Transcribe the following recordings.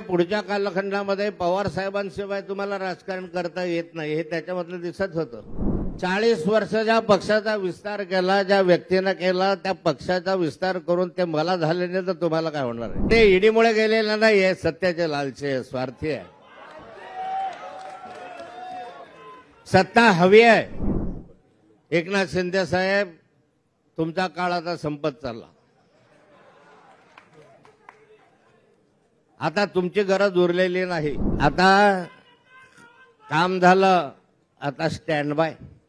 पुढच्या कालखंडामध्ये पवार साहेबांशिवाय तुम्हाला राजकारण करता येत नाही हे त्याच्यामधलं दिसत होतं। 40 वर्ष ज्या पक्षाचा विस्तार केला, ज्या व्यक्तीने केला, त्या पक्षाचा विस्तार करून ते मला झाले नाही तर तुम्हाला काय होणार आहे? ते ईडीमुळे गेलेलं नाही, हे सत्याचे लालचे आहे, स्वार्थी आहे। सत्ता हवी आहे। एकनाथ शिंदे साहेब, तुमचा काळ आता संपत चालला। आता तुमची गरज उरलेली नाही। आता काम झालं, आता स्टँड बाय,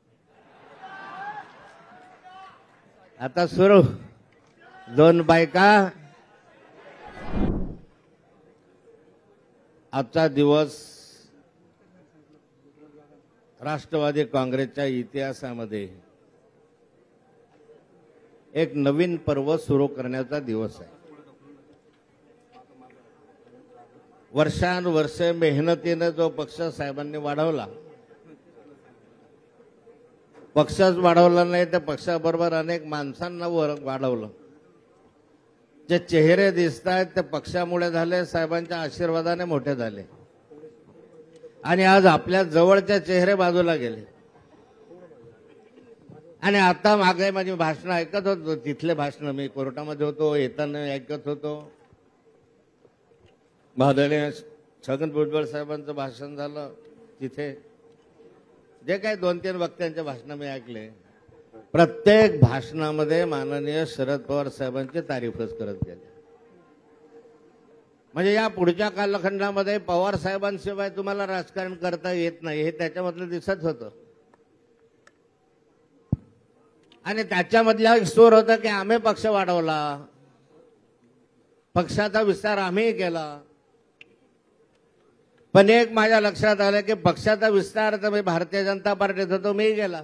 आता सुरू 2 बायका। आजचा दिवस राष्ट्रवादी काँग्रेसच्या इतिहासामध्ये एक नवीन पर्व सुरू करण्याचा दिवस आहे। वर्षानुवर्ष मेहनतीने जो पक्ष साहेबांनी वाढवला, पक्षच वाढवला नाही तर पक्षाबरोबर अनेक माणसांना वाढवलं। जे चेहरे दिसत आहेत ते पक्षामुळे झाले, साहेबांच्या आशीर्वादाने मोठे झाले। आणि आज आपल्या जवळच्या चेहरे बाजूला गेले। आणि आता मागे माझी भाषण ऐकत होतो, तिथले भाषण मी कोर्टामध्ये होतो, येताना ऐकत होतो। माननीय छगन भुजबळ साहेबांचं भाषण झालं, तिथे जे काही 2-3 वक्त्यांचे भाषण मी ऐकले, प्रत्येक भाषणामध्ये माननीय शरद पवार साहेबांची तारीफच करत गेले। म्हणजे या पुढच्या कालखंडामध्ये पवार साहेबांशिवाय तुम्हाला राजकारण करता येत नाही हे त्याच्यामधलं दिसत होतं। आणि त्याच्यामधला एक सूर होता की आम्ही पक्ष वाढवला, पक्षाचा विस्तार आम्ही केला। पण एक माझ्या लक्षात आलं की पक्षाचा विस्तार तर मी भारतीय जनता पार्टीत होतो, मी गेला।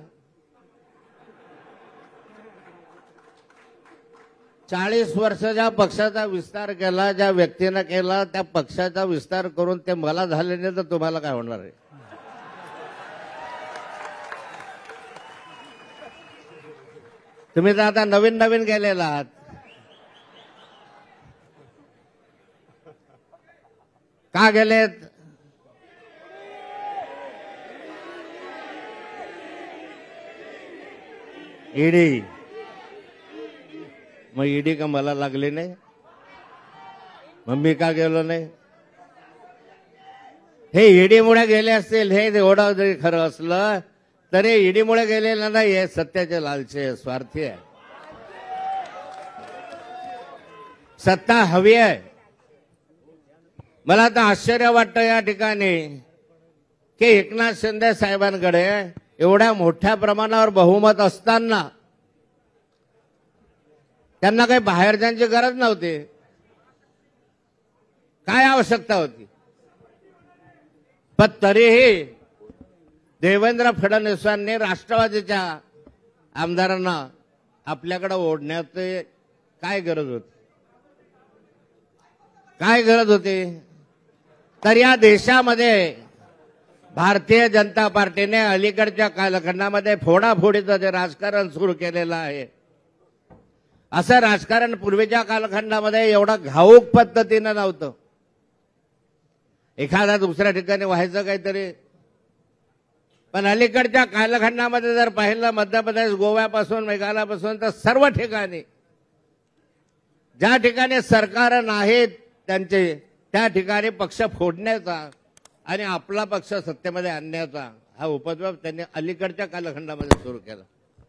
40 वर्ष ज्या पक्षाचा विस्तार केला, ज्या व्यक्तीने केला, त्या पक्षाचा विस्तार करून ते मला झाले नाही तर तुम्हाला काय होणार आहे? तुम्ही तर आता नवीन नवीन गेलेला आहात। का गेलेत? ईडी। मग ईडी का मला लागली नाही? मग मी का गेलो नाही? हे ईडीमुळे गेले असतील, हे एवढं जरी खरं असलं तरी ईडीमुळे गेलेलं नाही, हे सत्याचे लालचे आहे, स्वार्थी आहे। सत्ता हवी आहे। मला तर आश्चर्य वाटतं या ठिकाणी की एकनाथ शिंदे साहेबांकडे एवढ्या मोठ्या प्रमाणावर बहुमत असताना त्यांना काही बाहेरच्यांची गरज नव्हती। काय आवश्यकता होती? पण तरीही देवेंद्र फडणवीसांनी राष्ट्रवादीच्या आमदारांना आपल्याकडे ओढण्याची काय गरज होती? काय गरज होती? तर या देशामध्ये भारतीय जनता पार्टीने अलीकडच्या कालखंडामध्ये फोडाफोडीचं जे राजकारण सुरू केलेलं आहे, असं राजकारण पूर्वीच्या कालखंडामध्ये एवढं घाऊक पद्धतीनं नव्हतं। एखाद्या दुसऱ्या ठिकाणी व्हायचं काहीतरी, पण अलीकडच्या कालखंडामध्ये जर पाहिलं मध्य प्रदेश, गोव्यापासून मेघालयापासून तर सर्व ठिकाणी ज्या ठिकाणी सरकार नाहीत त्यांचे, त्या ठिकाणी पक्ष फोडण्याचा आणि आपला पक्ष सत्तेमध्ये आणण्याचा हा उपद्रव त्यांनी अलीकडच्या कालखंडामध्ये सुरू केला।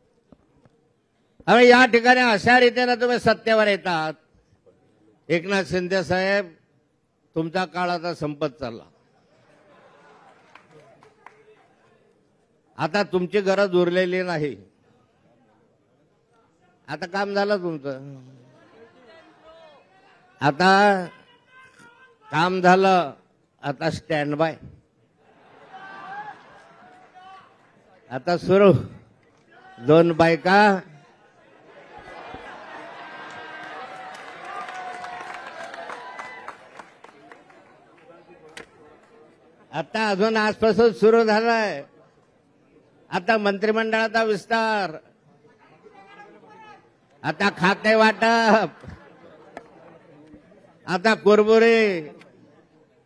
आणि या ठिकाणी अशा रीतीने तुम्ही सत्तेवर येतात। एकनाथ शिंदे साहेब, तुमचा काळ आता संपत चालला। आता तुमची गरज उरलेली नाही। आता काम झालं तुमचं, आता काम झालं, आता स्टँड बाय, आता सुरू 2 बायका। आता अजून आजपासून सुरू झालाय। आता मंत्रिमंडळाचा विस्तार, आता खाते वाटप, आता कुरबुरे,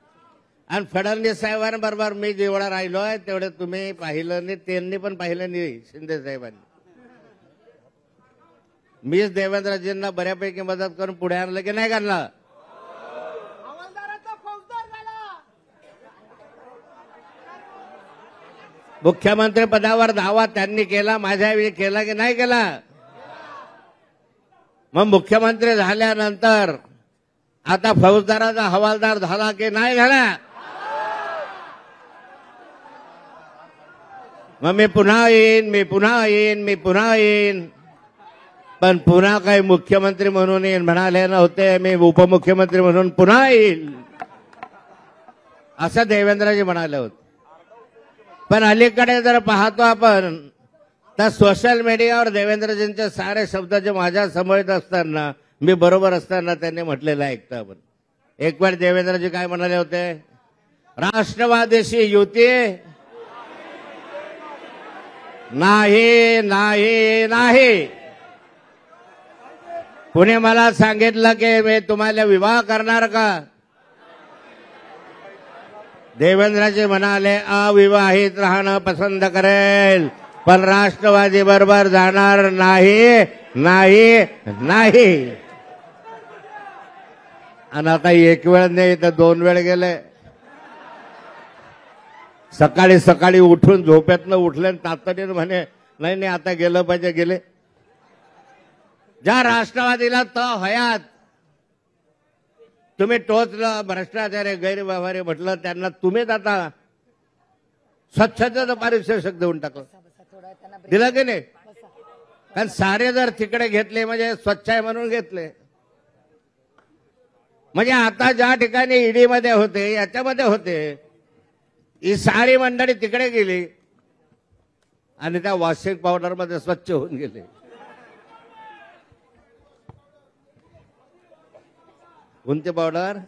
आणि फडणवीस साहेबांबरोबर मी जेवढा राहिलोय तेवढं तुम्ही पाहिलं नाही, त्यांनी पण पाहिलं नाही शिंदे साहेबांनी. मीच देवेंद्रजींना बऱ्यापैकी मदत करून पुढे आणलं की नाही करणार. मुख्यमंत्री पदावर दावा त्यांनी केला, माझ्यावेळी केला की नाही केला. मग मुख्यमंत्री झाल्यानंतर आता फौजदाराचा हवालदार झाला की नाही झाला. मग मी पुन्हा येईन. पण पुन्हा काही मुख्यमंत्री म्हणून येईन म्हणाले नव्हते, मी उपमुख्यमंत्री म्हणून पुन्हा येईल असं देवेंद्रजी म्हणाले होते. पण अलीकडे जर पाहतो आपण तर सोशल मीडियावर देवेंद्रजींचे सारे शब्द जे माझ्या समोर असताना, मी बरोबर असताना त्यांनी म्हटलेलं ऐकतो आपण. एक वेळ देवेंद्रजी काय म्हणाले होते, राष्ट्रवादीशी युती नाही नाही नाही. पुणे मला सांगितलं की मी तुम्हाला विवाह करणार का. देवेंद्रजी म्हणाले अविवाहित राहणं पसंत करेल, पण राष्ट्रवादी बरोबर जाणार नाही नाही नाही. आणि आता एक वेळ नाही तर दोन वेळ गेले. सकाळी सकाळी उठून झोपेतनं उठले तातडीने म्हणे नाही नाही आता गेलं पाहिजे. गेले. ज्या राष्ट्रवादीला हयात तुम्ही टोचलं, भ्रष्टाचारी गैरव्यवहारी म्हटलं, त्यांना तुम्हीच आता स्वच्छतेचं पारितोषिक देऊन टाकलं. दिलं की नाही. कारण सारे जर तिकडे घेतले म्हणजे स्वच्छ आहे म्हणून घेतले. म्हणजे आता ज्या ठिकाणी ईडी मध्ये होते याच्यामध्ये होते, ही सारी मंडळी तिकडे गेली आणि त्या वॉशिंग पावडर मध्ये स्वच्छ होऊन गेले. कोणते पावडर.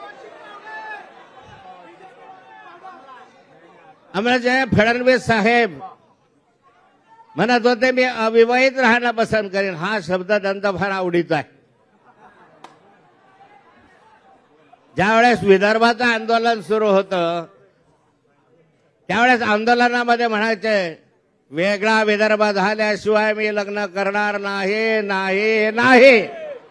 आम्हाला जे फडणवीस साहेब म्हणत होते मी अविवाहित राहणं पसंत करेन, हा शब्द त्यांचा फार आवडीचा आहे. ज्यावेळेस विदर्भाचं आंदोलन सुरू होतं त्यावेळेस आंदोलनामध्ये म्हणायचे वेगळा विदर्भ झाल्याशिवाय मी लग्न करणार नाही नाही नाही.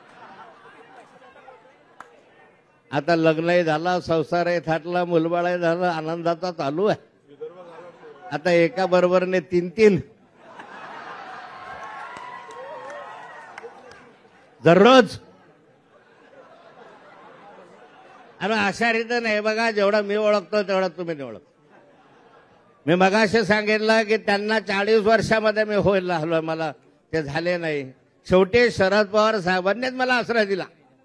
आता लग्नही झालं, संसारही थाटला, मुलबाळही झालं, आनंदाचा चालू आहे. आता एका बरोबरने तीन तीन दररोज. आणि अशा रीतीने नाही बघा, जेवढा मी ओळखतो तेवढा तुम्ही नाही ओळखतो. मी मगाशी सांगितलं की त्यांना 40 वर्षामध्ये मी होईल हलो, मला ते झाले नाही. शेवटी शरद पवार साहेबांनीच मला आश्रय दिला.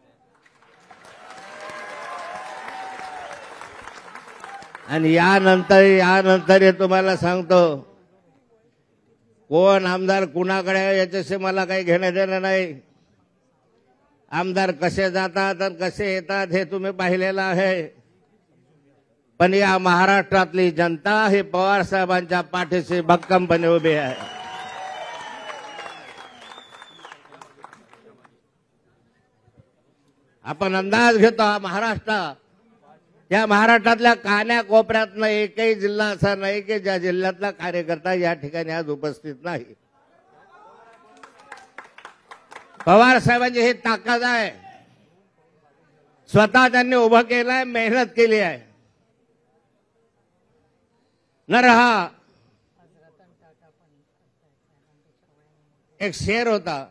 आणि यानंतर हे तुम्हाला सांगतो, कोण आमदार कुणाकडे याच्याशी मला काही घेणं देणं नाही. आमदार कसे जातात आणि कसे येतात हे तुम्ही पाहिलेलं आहे. पण या महाराष्ट्रातली जनता ही पवार साहेबांच्या पाठीशी भक्कमपणे उभी आहे. आपण अंदाज घेतो महाराष्ट्र, या महाराष्ट्रातल्या कान्या कोपऱ्यातनं एकही जिल्हा असा नाही की ज्या जिल्ह्यातला कार्यकर्ता या ठिकाणी आज उपस्थित नाही. पवार साहेबांची ही ताकद आहे. स्वतः त्यांनी उभं केलंय, मेहनत केली आहे. न रहा एक शेर होता,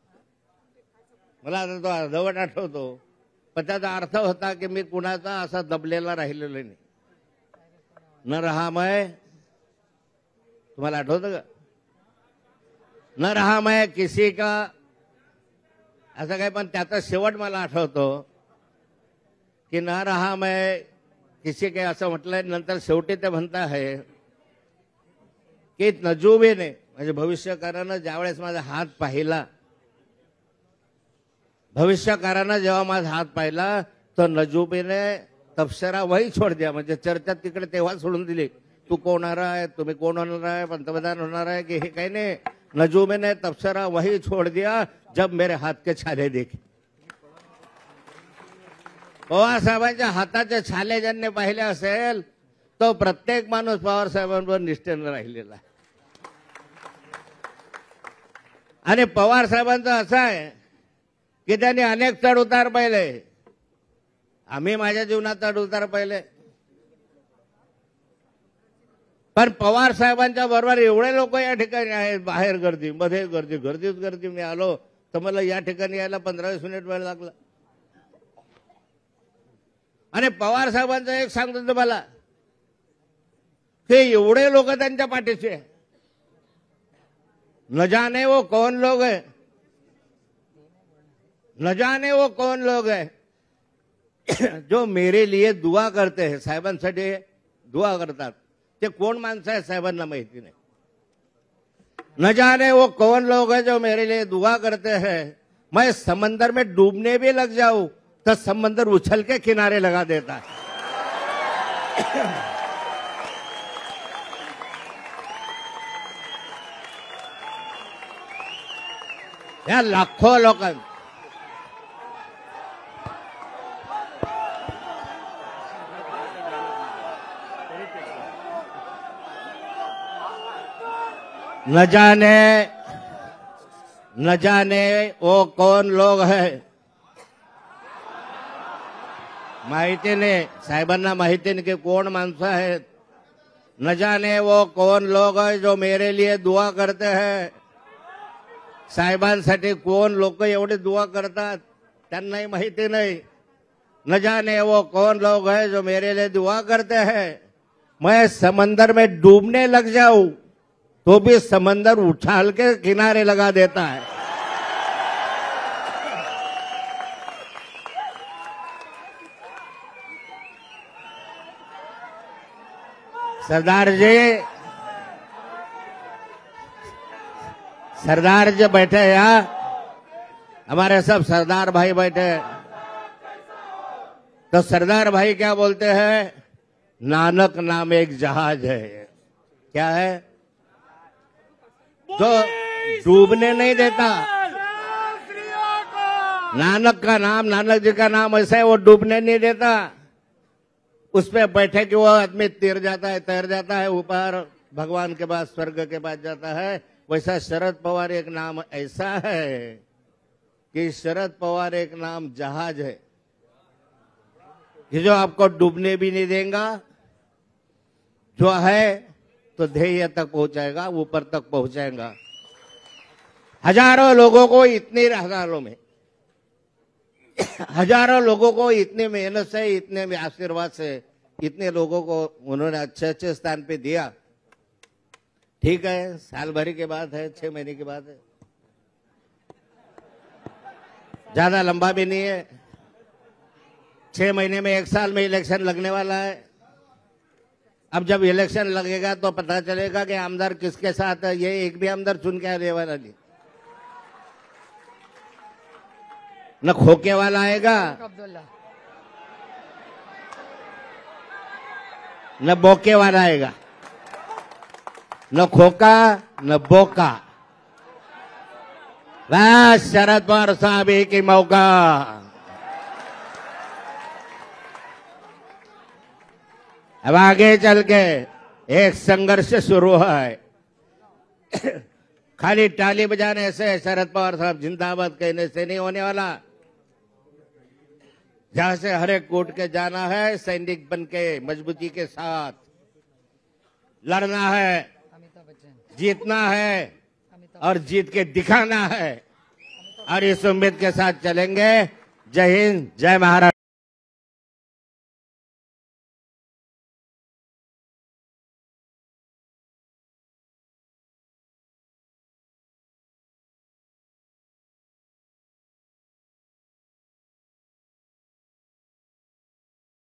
मला आता तो अर्धवट आठवतो, पण त्याचा अर्थ होता की मी कुणाचा असा दबलेला राहिलेलो नाही. न रहा मैं, तुम्हाला आठवतं का. न रहा मैं किसी का, असं काय. पण त्याचा शेवट मला आठवतो की न रहा मैं किसी के असं म्हटलंय. नंतर शेवटी ते म्हणता आहे की नजुबीने, म्हणजे भविष्यकारानं ज्यावेळेस माझा हात पाहिला, भविष्यकारानं जेव्हा माझा हात पाहिला तो नजुबीने तपसरा वही छोड़ दिया. म्हणजे चर्चा तिकडे तेव्हा सोडून दिली. तू कोण होणार आहे, तुम्ही कोण होणार आहे, पंतप्रधान होणार आहे की हे काही नाही. नजुबीने तपसरा वही छोड़ दिया जब मेरे हाथ के छाले देखे. पवार साहेबांच्या हाताचे छाले ज्यांनी पाहिले असेल तो प्रत्येक माणूस पवार साहेबांवर निष्ठेनं राहिलेला आहे. आणि पवार साहेबांचं असं आहे की त्यांनी अनेक चढ उतार पाहिले. आम्ही माझ्या जीवनात चढ उतार पाहिले, पण पवार साहेबांच्या बरोबर एवढे लोक या ठिकाणी आहेत. बाहेर गर्दी, मध्ये गर्दी, गर्दीच गर्दी. मी आलो तर मला या ठिकाणी यायला 15-20 मिनिट वेळ लागला. आणि पवार साहेबांचं एक सांगतो तुम्हाला, ते एवढे लोक त्यांच्या पाठीशी आहे. न जाने वो कौन लोग है, न जाने वो कौन लोग है जो मेरे लिए दुआ करते हैं. साहेबांसाठी दुआ करतात. ते कोण माणसं आहे साहेबांना माहिती नाही. न जाने वो कौन लोग है जो मेरे लिए दुआ करते हैं. मैं समंदर में डूबने भी लग जाऊं तो समंदर उछल के किनारे लगा देता है. या लाखों लोकां न जाने वो कौन लोग है. माहिती नाही साहेबांना, माहिती नाही की कोण माणसं आहेत. न जाने वो कौन लोग है जो मेरे लिए दुआ करते हैं. साहेबांसाठी कोण लोक एवढे दुआ करतात त्यांनाही माहिती नाही. न जाने वो कौन लोग है जो मेरे लिए दुआ करते हैं. मैं समंदर में डूबने लग जाऊं तो भी समंदर उछाल के किनारे लगा देता है. सरदार जी बैठे यहाँ, हमारे सब सरदार भाई बैठे. तो सरदार भाई क्या बोलते हैं, नानक नाम एक जहाज है. क्या है, जो डूबने नहीं देता. नानक का नाम, नानक जी का नाम ऐसा है, वो डूबने नहीं देता. उस पे बैठे कि वो आदमी तैर जाता है, तैर जाता है ऊपर, भगवान के पास, स्वर्ग के पास जाता है. वैसा शरद पवार एक नाम ऐसा है कि शरद पवार एक नाम जहाज है कि जो आपको डूबने भी नहीं देगा. जो है तो ध्येय तक पहुंचाएगा, ऊपर तक पहुंचाएगा. हजारों लोगों को इतनी हजारों में हजारों लोगों को इतने मेहनत से, इतने आशीर्वाद से, इतने लोगों को उन्होंने अच्छे अच्छे स्थान पे दिया. ठीक है, साल भर की बात है, 6 महीने की बात है, ज्यादा लंबा भी नहीं है. 6 महीने में 1 साल में इलेक्शन लगने वाला है. अब जब इलेक्शन लगेगा तो पता चलेगा कि आमदार किसके साथ है. ये एक भी आमदार चुन के आने वाला नहीं. न खोके वाला आएगा, न बोके वाला आएगा. न खोका न बोका. बस शरद पवार साहब एक ही मौका. अब आगे चल के एक संघर्ष शुरू है. खाली ताली बजाने से, शरद पवार साहब जिंदाबाद कहने से नहीं होने वाला. जहां से हर एक कोर्ट के जाना है, सैनिक बन के मजबूती के साथ लड़ना है, जीतना है और जीत के दिखाना है. और इस उम्मीद के साथ चलेंगे. जय हिंद, जय महाराष्ट्र.